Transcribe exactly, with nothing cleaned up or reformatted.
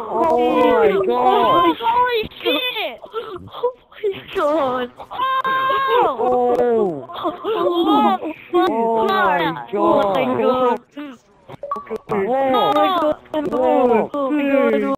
my god! Holy shit! Oh my god! Oh! Oh! Oh, fuck! Oh my Oh my god! god! Oh!